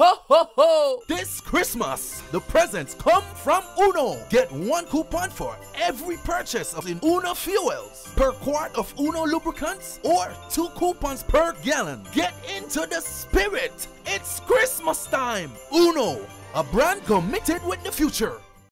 Ho ho ho! This Christmas, the presents come from Uno. Get 1 coupon for every purchase of Uno fuels per quart of Uno lubricants or 2 coupons per gallon. Get into the spirit. It's Christmas time. Uno, a brand committed with the future.